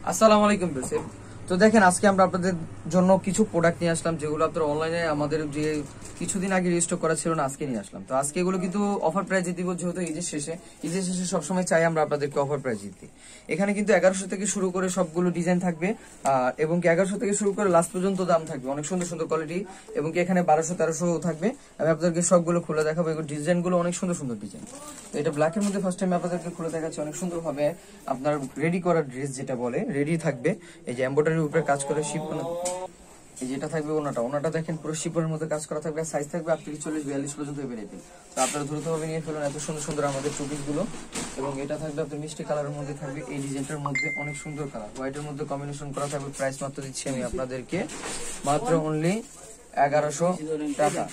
আসসালামু আলাইকুম বেসিক। তো দেখেন আজকে আমরা আপনাদের জন্য কিছু প্রোডাক্ট নিয়ে আসলাম যেগুলো আপনারা অনলাইনে আমাদের যে কিছুদিন আগে রেজিস্টার করা ছিল না, আজকে নিয়ে আসলাম। তো আজকে এগুলো কিন্তু অফার প্রাইজে দিব, যেহেতু ঈদের শেষে সবসময় চাই আমরা আপনাদেরকে অফার প্রাইজ দিতে। এখানে কিন্তু 1100 থেকে শুরু করে সবগুলো ডিজাইন থাকবে, এবং কি 1100 থেকে শুরু করে লাস্ট পর্যন্ত দাম থাকবে, অনেক সুন্দর সুন্দর কোয়ালিটি, এবং কি এখানে 1200-1300 থাকবে। আমি আপনাদেরকে সবগুলো খুলে দেখাবো। এগুলো ডিজাইনগুলো অনেক সুন্দর সুন্দর ডিজাইন। তো এটা ব্ল্যাকের মধ্যে ফার্স্ট টাইম আপনাদেরকে খুলে দেখাচ্ছি। অনেক সুন্দর ভাবে আপনার রেডি করা ড্রেস যেটা বলে রেডি থাকবে। এই যে এমব্রয়ডারির উপরে কাজ করে শিপন, এই যেটা থাকবে ওনাটা দেখেন পুরো শিপনের মধ্যে কাজ করা থাকবে। সাইজ থাকবে 48-42 পর্যন্ত এভেলেবেল। তো আপনারা দ্রুতভাবে নিয়ে ফেলুন, এত সুন্দর সুন্দর আমাদের টুপিস গুলো। এবং এটা থাকবে আপনার মিষ্টি কালারের মধ্যে থাকবে, এই ডিজাইনটার মধ্যে অনেক সুন্দর কালার, হোয়াইটের মধ্যে কম্বিনেশন করা থাকবে। প্রাইস মাত্র দিচ্ছি আমি আপনাদেরকে মাত্র অনলি 1100 টাকা।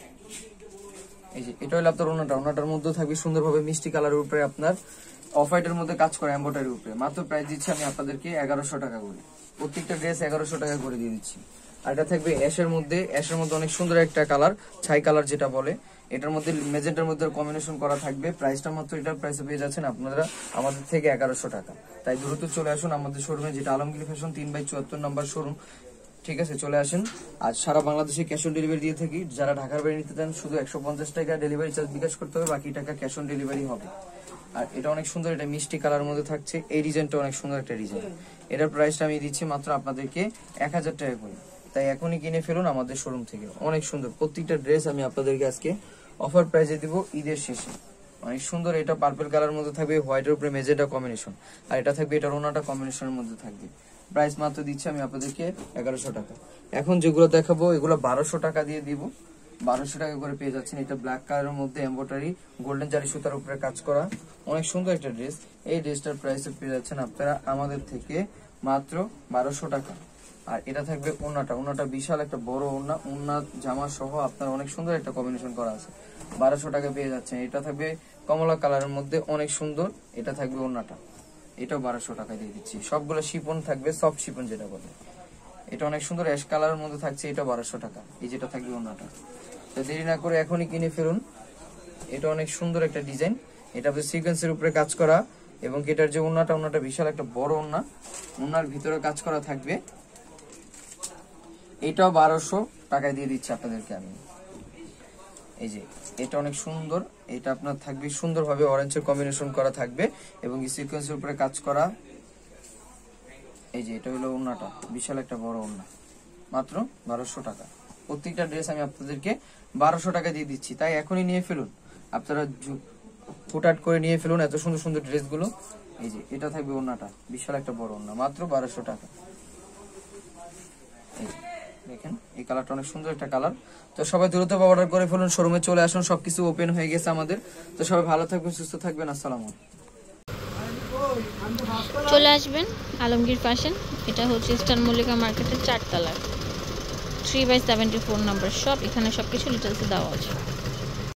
এই যে এটা হলো আপনার ওনাটার মধ্যে থাকবে সুন্দরভাবে মিষ্টি কালারের উপরে আপনার অফ হোয়াইটের মধ্যে কাজ করা এমব্রয়ডারির উপরে। মাত্র প্রাইস দিচ্ছি আমি আপনাদেরকে 1100 টাকা করে। প্রত্যেকটা ড্রেস 1100 টাকা করে দিয়ে দিচ্ছি। আর এটা থাকবে অ্যাশের মধ্যে অনেক সুন্দর একটা কালার, ছাই কালার যেটা বলে। এটার মধ্যে মেজেন্টার মধ্যে কম্বিনেশন করা থাকবে। প্রাইসটা মাত্র এটার প্রাইসে পেয়ে যাচ্ছেন আপনারা আমাদের থেকে 1100 টাকা। তাই দ্রুত চলে আসুন আমাদের শোরুমে, যেটা আলমগীর ফ্যাশন 3/74 নম্বর শোরুম। ঠিক আছে, চলে আসেন। আর সারা বাংলাদেশে ক্যাশ অন ডেলিভারি দিয়ে থাকি। যারা ঢাকার বাইরে নিতে চান শুধু 150 টাকা ডেলিভারি চার্জ বিকাশ করতে হবে, বাকি টাকা ক্যাশ অন ডেলিভারি হবে। আর এটা অনেক সুন্দর, এটা মিষ্টি কালার মধ্যে থাকছে। এই ডিজাইনটা অনেক সুন্দর একটা ডিজাইন। এটার প্রাইসটা আমি দিচ্ছি মাত্র আপনাদেরকে 1000 টাকা করে। তাই এখনই কিনে ফেলুন আমাদের শোরুম থেকে। অনেক সুন্দর প্রত্যেকটা ড্রেস আমি আপনাদেরকে আজকে অফার প্রাইসে দিব ঈদের শেষে। অনেক সুন্দর, এটা পার্পল কালার মধ্যে থাকবে, হোয়াইটের উপরে মেজেন্টা কম্বিনেশন। আর এটা থাকবে এটা ওনাটা কম্বিনেশনের মধ্যে থাকবে। প্রাইস মাত্র দিচ্ছি আমি আপনাদেরকে 1100 টাকা। এখন যেগুলো দেখাবো এগুলো 1200 টাকা দিয়ে দিব। 1200 টাকা করে পেয়ে যাচ্ছেন। এটা ব্ল্যাক কালারের মধ্যে এমব্রয়ডারি গোল্ডেন জারি সুতার উপরে কাজ করা, অনেক সুন্দর একটা ড্রেস। এই ড্রেসটার প্রাইসে পেয়ে যাচ্ছেন আপনারা আমাদের থেকে মাত্র 1200 টাকা। আর এটা থাকবে ওন্নাটা বিশাল একটা বড় ওন্না জামা সহ আপনার অনেক সুন্দর একটা কম্বিনেশন করা আছে। 1200 টাকা পেয়ে যাচ্ছেন। এটা থাকবে কমলা কালারের মধ্যে অনেক সুন্দর। এটা থাকবে ওন্নাটা, এটাও 1200 টাকা দিয়ে দিচ্ছি। সবগুলো শিপন থাকবে, সফট শিপন যেটা বলে। এটা অনেক সুন্দর অ্যাশ কালারের মধ্যে থাকছে, এটা 1200 টাকা। এই যেটা থাকবে ওন্নাটা। তো দেরি না করে এখনই কিনে ফেলুন। এটা অনেক সুন্দর একটা ডিজাইন, এটা সিকোয়েন্সের উপরে কাজ করা, এবং এটার যে ওন্নাটা বিশাল একটা বড় ওন্নার ভিতরে কাজ করা থাকবে। এটাও 1200 টাকায় দিয়ে দিচ্ছি আপনাদেরকে আমি। এই যে এটা অনেক সুন্দর, এটা আপনার থাকবে সুন্দরভাবে অরেঞ্জের কম্বিনেশন করা থাকবে এবং সিকোয়েন্সের উপরে কাজ করা। এই যে এটা হলো ওন্নাটা, বিশাল একটা বড় ওন্না, মাত্র 1200 টাকা। প্রত্যেকটা ড্রেস আমি আপনাদেরকে 1200 টাকা দিয়ে দিচ্ছি। তাই এখনই নিয়ে ফেলুন, আপনারা ফুটাট করে নিয়ে ফেলুন এত সুন্দর সুন্দর ড্রেসগুলো। এই যে এটা থাকবে ওন্নাটা, বিশাল একটা বড় ওন্না, মাত্র 1200 টাকা। দেখেন এই কালারটা অনেক সুন্দর একটা কালার। তো সবাই দ্রুত অর্ডার করে ফেলুন, শোরুমে চলে আসুন, সবকিছু ওপেন হয়ে গেছে আমাদের। তো সবাই ভালো থাকবেন, সুস্থ থাকবেন। আসসালামু আলাইকুম। চলে আসবেন আলমগীর ফ্যাশন, এটা হচ্ছে ইস্টার্ন মল্লিকা মার্কেটের 4 তলায় 3/74 নম্বর শপ। এখানে সবকিছু ডিটেলসে দেওয়া আছে।